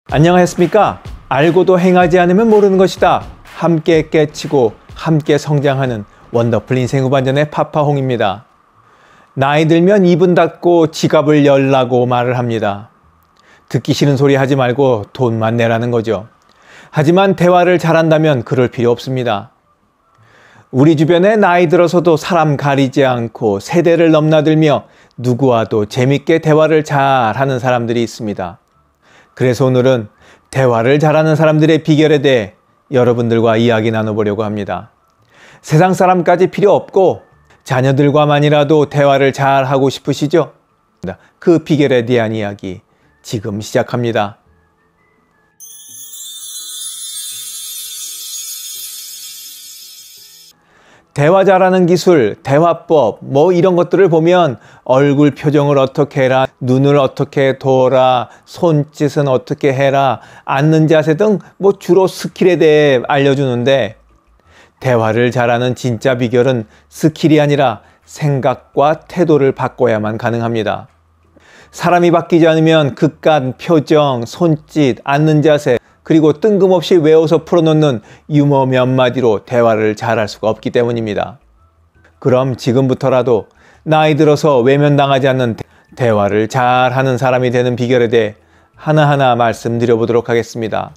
안녕하십니까? 알고도 행하지 않으면 모르는 것이다. 함께 깨치고 함께 성장하는 원더풀 인생 후반전의 파파홍입니다. 나이 들면 입은 닫고 지갑을 열라고 말을 합니다. 듣기 싫은 소리 하지 말고 돈만 내라는 거죠. 하지만 대화를 잘한다면 그럴 필요 없습니다. 우리 주변에 나이 들어서도 사람 가리지 않고 세대를 넘나들며 누구와도 재밌게 대화를 잘하는 사람들이 있습니다. 그래서 오늘은 대화를 잘하는 사람들의 비결에 대해 여러분들과 이야기 나눠보려고 합니다. 세상 사람까지 필요 없고 자녀들과만이라도 대화를 잘하고 싶으시죠? 그 비결에 대한 이야기 지금 시작합니다. 대화 잘하는 기술, 대화법 이런 것들을 보면 얼굴 표정을 어떻게 해라, 눈을 어떻게 둬라, 손짓은 어떻게 해라, 앉는 자세 등 주로 스킬에 대해 알려주는데 대화를 잘하는 진짜 비결은 스킬이 아니라 생각과 태도를 바꿔야만 가능합니다. 사람이 바뀌지 않으면 그깟 표정, 손짓, 앉는 자세 그리고 뜬금없이 외워서 풀어놓는 유머 몇 마디로 대화를 잘할 수가 없기 때문입니다. 그럼 지금부터라도 나이 들어서 외면당하지 않는 대화를 잘하는 사람이 되는 비결에 대해 하나하나 말씀드려보도록 하겠습니다.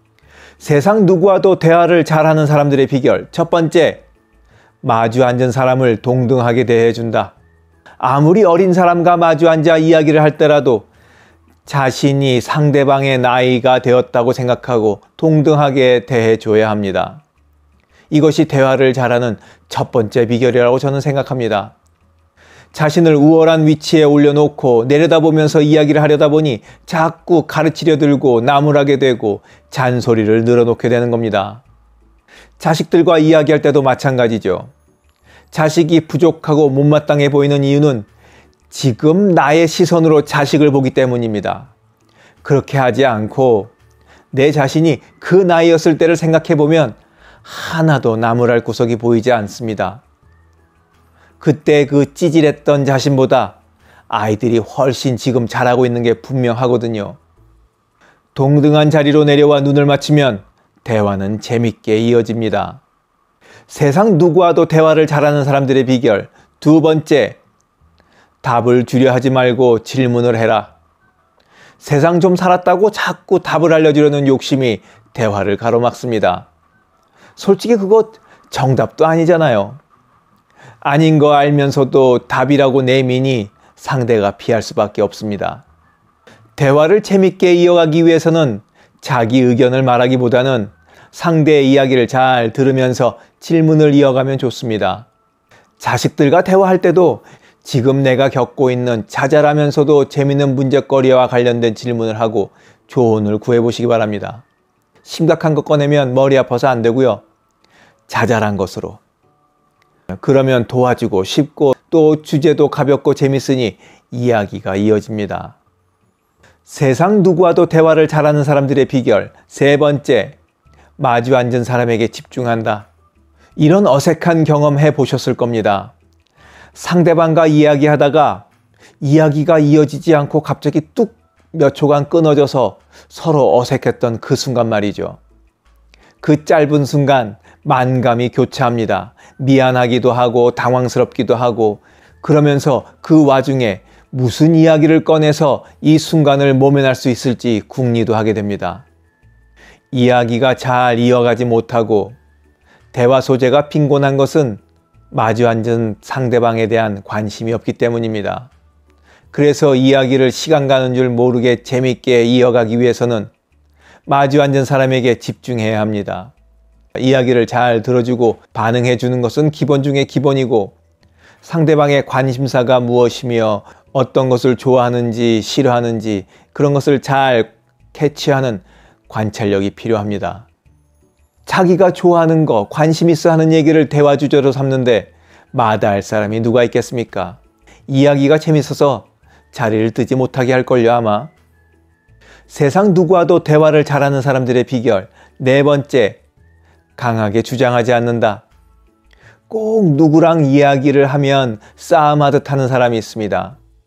세상 누구와도 대화를 잘하는 사람들의 비결 첫 번째, 마주 앉은 사람을 동등하게 대해준다. 아무리 어린 사람과 마주 앉아 이야기를 할 때라도 자신이 상대방의 나이가 되었다고 생각하고 동등하게 대해줘야 합니다. 이것이 대화를 잘하는 첫 번째 비결이라고 저는 생각합니다. 자신을 우월한 위치에 올려놓고 내려다보면서 이야기를 하려다 보니 자꾸 가르치려 들고 나무라게 되고 잔소리를 늘어놓게 되는 겁니다. 자식들과 이야기할 때도 마찬가지죠. 자식이 부족하고 못마땅해 보이는 이유는 지금 나의 시선으로 자식을 보기 때문입니다. 그렇게 하지 않고 내 자신이 그 나이였을 때를 생각해보면 하나도 나무랄 구석이 보이지 않습니다. 그때 그 찌질했던 자신보다 아이들이 훨씬 지금 잘하고 있는 게 분명하거든요. 동등한 자리로 내려와 눈을 맞추면 대화는 재밌게 이어집니다. 세상 누구와도 대화를 잘하는 사람들의 비결 두 번째, 답을 주려 하지 말고 질문을 해라. 세상 좀 살았다고 자꾸 답을 알려주려는 욕심이 대화를 가로막습니다. 솔직히 그거 정답도 아니잖아요. 아닌 거 알면서도 답이라고 내미니 상대가 피할 수밖에 없습니다. 대화를 재밌게 이어가기 위해서는 자기 의견을 말하기보다는 상대의 이야기를 잘 들으면서 질문을 이어가면 좋습니다. 자식들과 대화할 때도 지금 내가 겪고 있는 자잘하면서도 재밌는 문제거리와 관련된 질문을 하고 조언을 구해보시기 바랍니다. 심각한 거 꺼내면 머리 아파서 안 되고요. 자잘한 것으로. 그러면 도와주고 싶고 또 주제도 가볍고 재밌으니 이야기가 이어집니다. 세상 누구와도 대화를 잘하는 사람들의 비결 세 번째, 마주 앉은 사람에게 집중한다. 이런 어색한 경험 해보셨을 겁니다. 상대방과 이야기하다가 이야기가 이어지지 않고 갑자기 뚝 몇 초간 끊어져서 서로 어색했던 그 순간 말이죠. 그 짧은 순간 만감이 교차합니다. 미안하기도 하고 당황스럽기도 하고 그러면서 그 와중에 무슨 이야기를 꺼내서 이 순간을 모면할 수 있을지 궁리도 하게 됩니다. 이야기가 잘 이어가지 못하고 대화 소재가 빈곤한 것은 마주 앉은 상대방에 대한 관심이 없기 때문입니다. 그래서 이야기를 시간 가는 줄 모르게 재밌게 이어가기 위해서는 마주 앉은 사람에게 집중해야 합니다. 이야기를 잘 들어주고 반응해 주는 것은 기본 중에 기본이고 상대방의 관심사가 무엇이며 어떤 것을 좋아하는지 싫어하는지 그런 것을 잘 캐치하는 관찰력이 필요합니다. 자기가 좋아하는 거, 관심 있어 하는 얘기를 대화 주제로 삼는데 마다할 사람이 누가 있겠습니까? 이야기가 재밌어서 자리를 뜨지 못하게 할걸요 아마. 세상 누구와도 대화를 잘하는 사람들의 비결 네 번째, 강하게 주장하지 않는다. 꼭 누구랑 이야기를 하면 싸움하듯 하는 사람이 있습니다.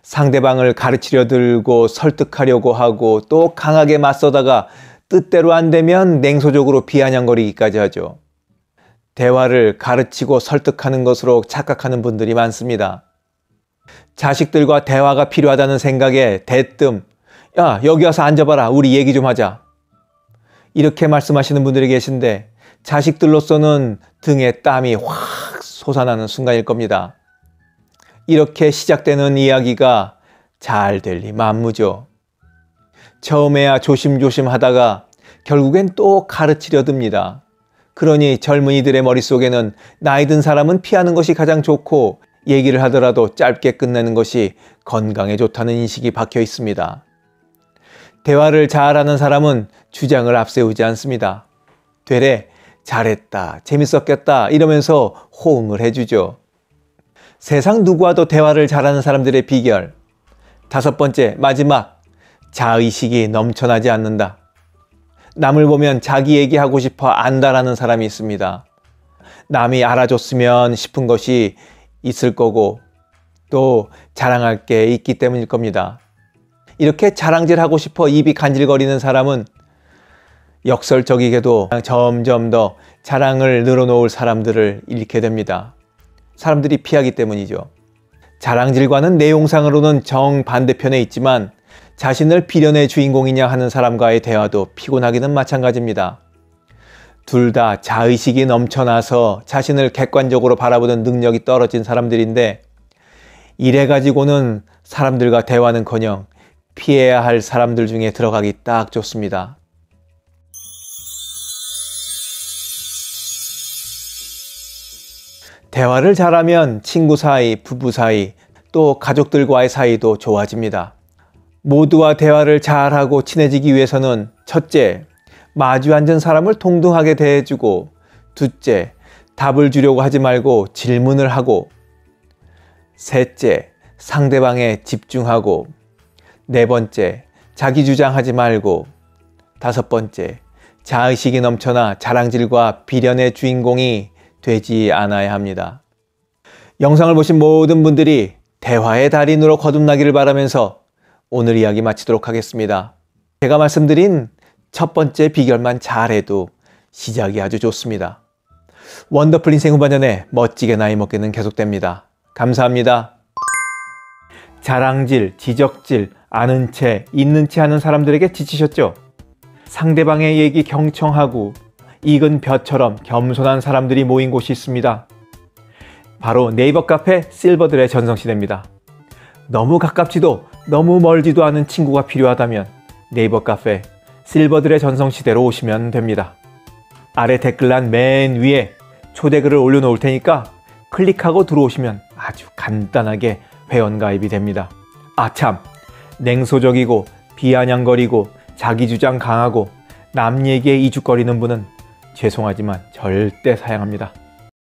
상대방을 가르치려 들고 설득하려고 하고 또 강하게 맞서다가 뜻대로 안 되면 냉소적으로 비아냥거리기까지 하죠. 대화를 가르치고 설득하는 것으로 착각하는 분들이 많습니다. 자식들과 대화가 필요하다는 생각에 대뜸 야, 여기 와서 앉아봐라. 우리 얘기 좀 하자. 이렇게 말씀하시는 분들이 계신데 자식들로서는 등에 땀이 확 솟아나는 순간일 겁니다. 이렇게 시작되는 이야기가 잘 될 리 만무죠. 처음에야 조심조심 하다가 결국엔 또 가르치려 듭니다. 그러니 젊은이들의 머릿속에는 나이 든 사람은 피하는 것이 가장 좋고 얘기를 하더라도 짧게 끝내는 것이 건강에 좋다는 인식이 박혀 있습니다. 대화를 잘하는 사람은 주장을 앞세우지 않습니다. 되레 잘했다, 재밌었겠다 이러면서 호응을 해주죠. 세상 누구와도 대화를 잘하는 사람들의 비결. 5번째, 마지막, 자의식이 넘쳐나지 않는다. 남을 보면 자기 얘기하고 싶어 안다라는 사람이 있습니다. 남이 알아줬으면 싶은 것이 있을 거고 또 자랑할 게 있기 때문일 겁니다. 이렇게 자랑질하고 싶어 입이 간질거리는 사람은 역설적이게도 점점 더 자랑을 늘어놓을 사람들을 잃게 됩니다. 사람들이 피하기 때문이죠. 자랑질과는 내용상으로는 정반대편에 있지만 자신을 비련의 주인공이냐 하는 사람과의 대화도 피곤하기는 마찬가지입니다. 둘 다 자의식이 넘쳐나서 자신을 객관적으로 바라보는 능력이 떨어진 사람들인데 이래 가지고는 사람들과 대화는커녕 피해야 할 사람들 중에 들어가기 딱 좋습니다. 대화를 잘하면 친구 사이, 부부 사이, 또 가족들과의 사이도 좋아집니다. 모두와 대화를 잘하고 친해지기 위해서는 첫째, 마주 앉은 사람을 동등하게 대해주고 둘째, 답을 주려고 하지 말고 질문을 하고 셋째, 상대방에 집중하고 네 번째, 자기 주장하지 말고 다섯 번째, 자의식이 넘쳐나 자랑질과 비련의 주인공이 되지 않아야 합니다. 영상을 보신 모든 분들이 대화의 달인으로 거듭나기를 바라면서 오늘 이야기 마치도록 하겠습니다. 제가 말씀드린 첫 번째 비결만 잘해도 시작이 아주 좋습니다. 원더풀 인생 후반전에 멋지게 나이 먹기는 계속됩니다. 감사합니다. 자랑질, 지적질, 아는 채, 있는 채 하는 사람들에게 지치셨죠? 상대방의 얘기 경청하고 익은 벼처럼 겸손한 사람들이 모인 곳이 있습니다. 바로 네이버 카페 실버들의 전성시대입니다. 너무 가깝지도 너무 멀지도 않은 친구가 필요하다면 네이버 카페 실버들의 전성시대로 오시면 됩니다. 아래 댓글란 맨 위에 초대글을 올려놓을 테니까 클릭하고 들어오시면 아주 간단하게 회원가입이 됩니다. 아참, 냉소적이고 비아냥거리고 자기주장 강하고 남 얘기에 이죽거리는 분은 죄송하지만 절대 사양합니다.